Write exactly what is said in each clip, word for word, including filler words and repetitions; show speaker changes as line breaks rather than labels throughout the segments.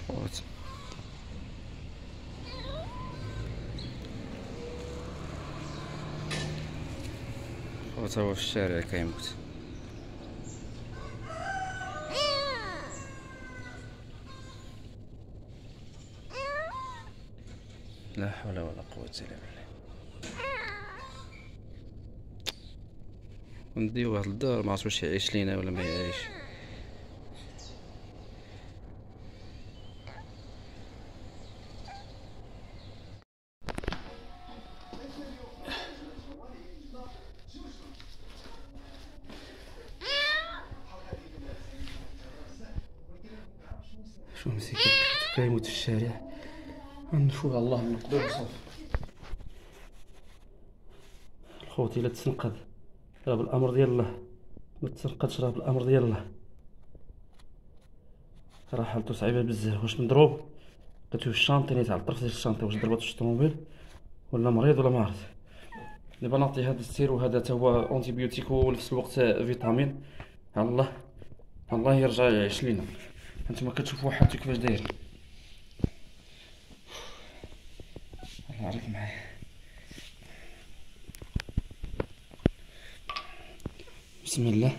خوت خوت هو في الشارع كيموت. لا حول ولا قوة الا بالله. نديوه للدار، ما عرفت واش يعيش لينا ولا ما يعيش. شو مسكين كيموت في الشارع، نشوف الله من قدر وصافي. خوتي لا تسنقذ راه بالامر ديال الله، ما تسنقذش راه بالامر ديال الله. راه حالته صعيبه بزاف. واش مضروب؟ لقيتو في الشانطي تاع الطرف ديال الشانطي، واش ضرباتو في الطوموبيل ولا مريض ولا ما عرفت. دابا نعطي هذا السيرو، هذا تا هو اونتيبيوتيك وفي نفس الوقت فيتامين. على الله الله يرجع يعيش لينا. انتما كتشوفوا حالته كيفاش داير. الله يعرف معايا. بسم الله.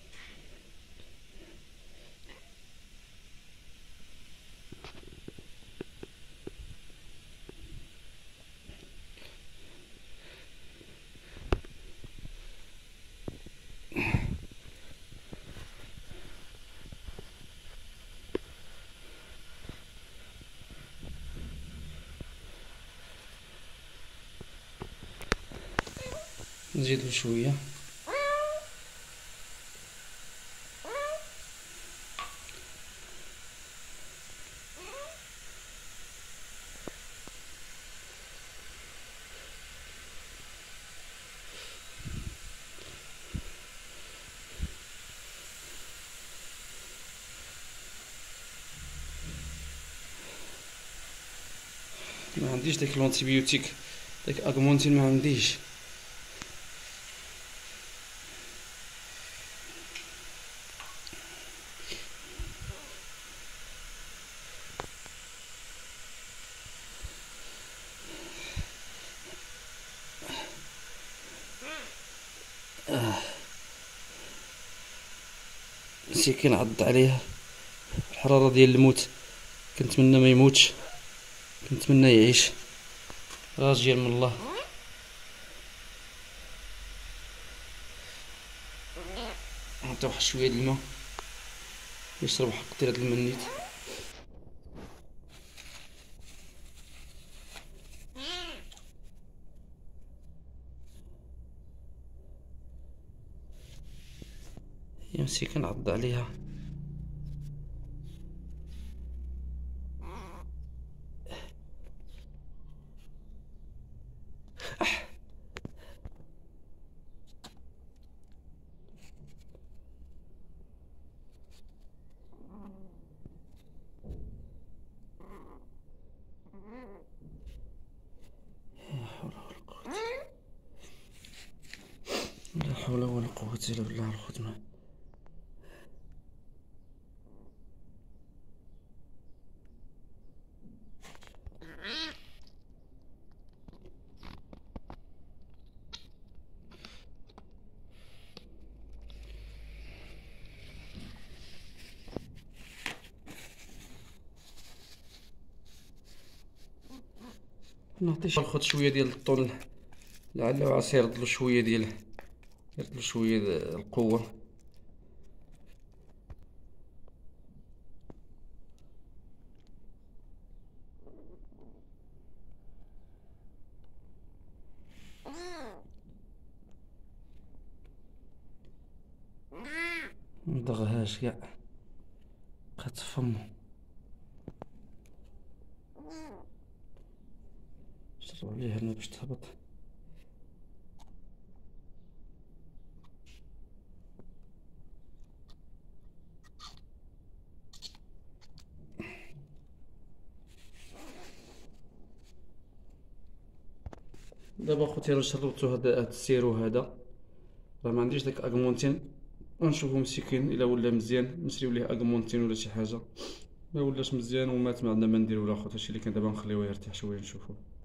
نزيدو شويه. ما عنديش داك الانتيبيوتيك، داك اغمونتين ما عنديش. مسكين عض عليه الحراره ديال الموت. كنتمنى ما يموتش، كنتمنى يعيش. راجل من الله. نعطيه واحد شويه د الماء يشرب واحد قطيره د الماء نيت. يا مسكين عض عليها. لا حول ولا قوة إلا بالله الخدمة. نعطيش ناخد شوية ديال الطل لعله عسى يردلو شوية ديال يردلو شوية د القوة. مضغهاش كاع، بقات في فمو. شرب عليها الماء باش تهبط. دابا خوتي راه شربتو هاد هاد السيرو هذا، راه ما عنديش داك اغمونتين. غنشوفو مسكين الا ولا مزيان نشريو ليه اغمونتين ولا شي حاجه. ما ولاش مزيان ومات، ما عندنا ما نديرو لا خوت. هادشي اللي كان دابا نخليوه يرتاح شويه نشوفوه.